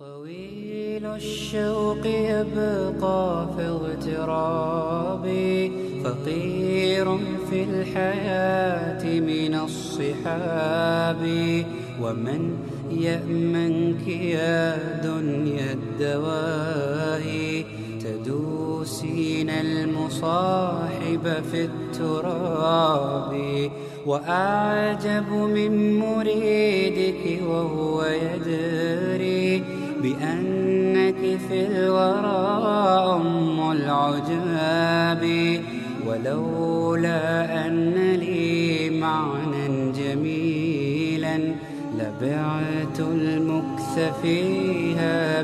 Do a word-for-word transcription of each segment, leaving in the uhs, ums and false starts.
طويل الشوق يبقى في اغترابي فقير في الحياة من الصحاب ومن يأمنك يا دنيا الدواء تدوسين المصاحب في التراب وأعجب من مريدك وهو يدري بأنك في الورى أم العجاب ولولا أن لي معنى جميلا لبعت المكث فيها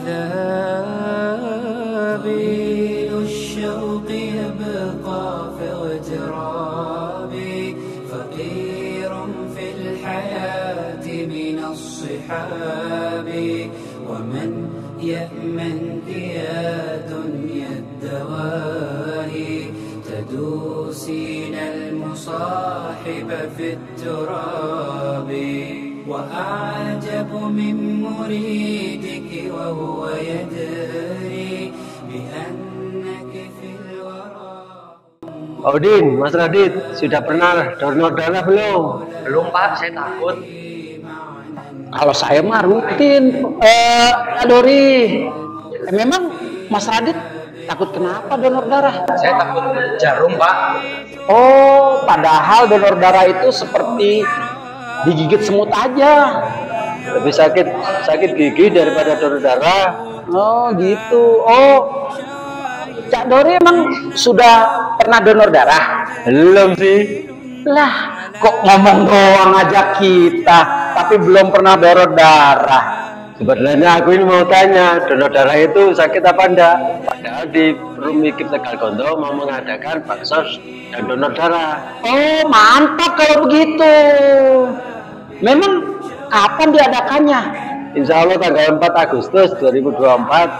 بالذهب الشوق يبقى في اغترابي فقير في الحياة من الصحاب ومن يأمنك يا دنيا الدواء تدوسين المصاحب في التراب وأعجب من مريدك وهو يدري بأنك في الورى. Odin, Mas Radit, sudah pernah donor darah belum? Belum Pak, saya takut. Kalau saya mah rutin. Eh, Dori, eh, memang Mas Radit takut kenapa donor darah? Saya takut jarum Pak. Oh, padahal donor darah itu seperti digigit semut aja. Lebih sakit sakit gigi daripada donor darah. Oh gitu. Oh, Cak Dori emang sudah pernah donor darah? Belum sih. Lah, kok ngomong doang aja kita, tapi belum pernah donor darah. Sebenarnya aku ini mau tanya, donor darah itu sakit apa enggak? Padahal di Rumikip Tegal Gondo mau mengadakan baksos dan donor darah. Oh, mantap kalau begitu. Memang kapan diadakannya? Insya Allah tanggal empat Agustus dua ribu dua puluh empat.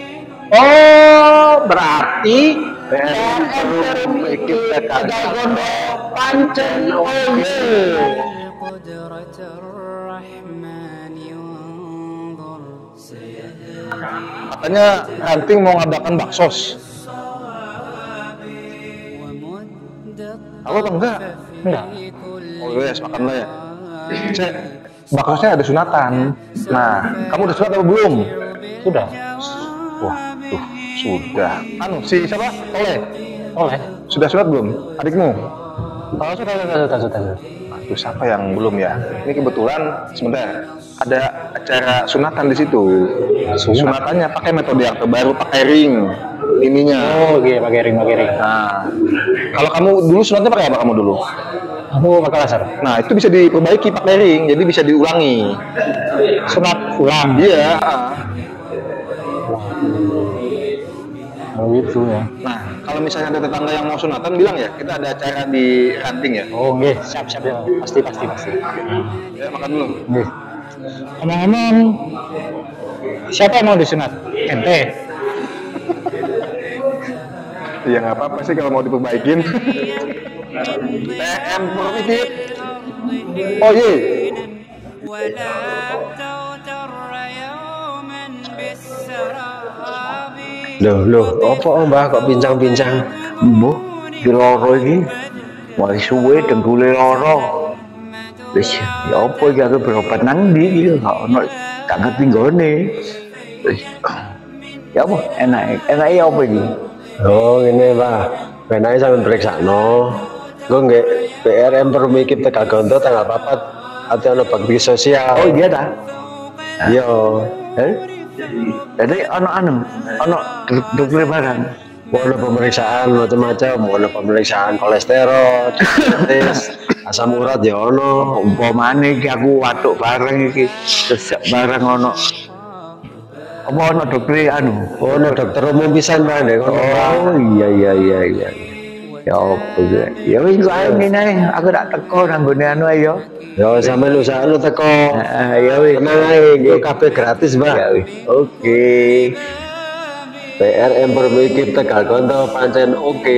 Oh, berarti P R M Rumikip Tegal Gondo Pancen Oye. Katanya Ranting mau ngadakan baksos. Halo atau enggak? Enggak. Oh yes, makanlah ya. Cek, baksosnya ada sunatan. Nah, kamu udah sunat atau belum? Sudah. Wah, tuh, sudah. Anu, si siapa? Oleh. Oleh. Sudah sunat belum? Adikmu? Oh, sudah, sudah, sudah, sudah. Aduh, siapa yang belum ya? Ini kebetulan sebentar ada acara sunatan di situ. Sunatannya pakai metode yang terbaru, pakai ring ininya. Oh, iya, pakai ring, pakai ring. Nah, kalau kamu dulu sunatnya pakai apa kamu dulu? Aku pakai laser. Nah, itu bisa diperbaiki pakai ring, jadi bisa diulangi. Sunat ulang. Iya. Oh gitu ya. Nah, kalau misalnya ada tetangga yang mau sunatan, bilang ya, kita ada acara di Ranting ya. Oh, nggih, siap-siap ya. Pasti, pasti, pasti. Ya, makan dulu. Nggih. Emang-emang siapa yang mau disunat? Ente? Ya nggak apa-apa sih kalau mau diperbaikin. P M Rumikip. Oh iya. Loh, loh, apa Mbah kok bincang-bincang? Mbah, di loro ini mulai suwe dengkule loro. Wis, ya apa iki aku berobat nang ndi iki gak ono gak ngerti nggone. Wis. Ya apa enak, enak ya apa iki? Oh, ngene Pak. Penake sampeyan periksano. Engko nggih P R M Rumikip Tegal Gondo tanggal papat ati ono bakti sosial. Oh iya ta? Iya. Eh? Jadi ono anu, ono dokter barang. Ono pemeriksaan macam-macam, ono pemeriksaan kolesterol, diabetes, asam urat ya ono. Umpamane iki aku watuk bareng iki, sesek barang ono. Apa ono dokter anu? Ono dokter umum pisan Pak nek ono. Oh iya iya iya iya. Ya opo ya. Ya wis kok ae ngene aku tak teko nang gone anu ayo. Ya sampeyan usahane teko. Heeh ya wis. Tenang ae iki kabeh gratis, Mbak. Ya wis. Oke. P R M Rumikip Tegal Gondo pancen oke.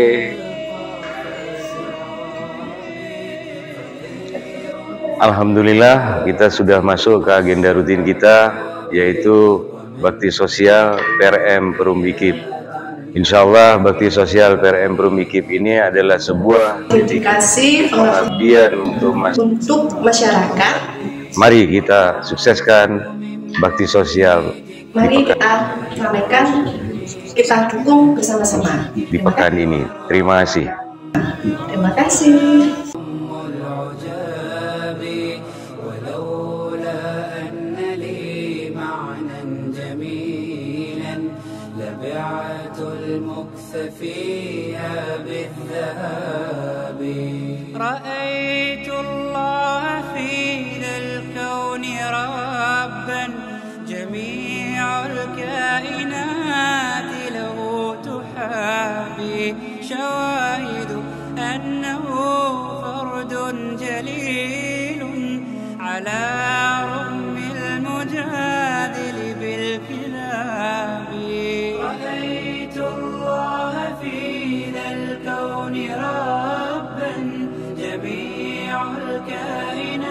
Alhamdulillah kita sudah masuk ke agenda rutin kita yaitu bakti sosial P R M Perum Bikip. Insya Allah bakti sosial P R M Perum Bikip ini adalah sebuah dedikasi pengabdian untuk, mas untuk masyarakat. Mari kita sukseskan bakti sosial. Mari kita ramaikan, kita dukung bersama-sama di pekan ini. Terima kasih. Terima kasih. لبعت المكث فيها بالذهاب رأيت الله في ذا الكون ربا جميع الكائنات له تحابي شواهد أنه فرد جليل على رغم المجادل بالكلاب رأيت الله في ذا الكون ربا جميع الكائنات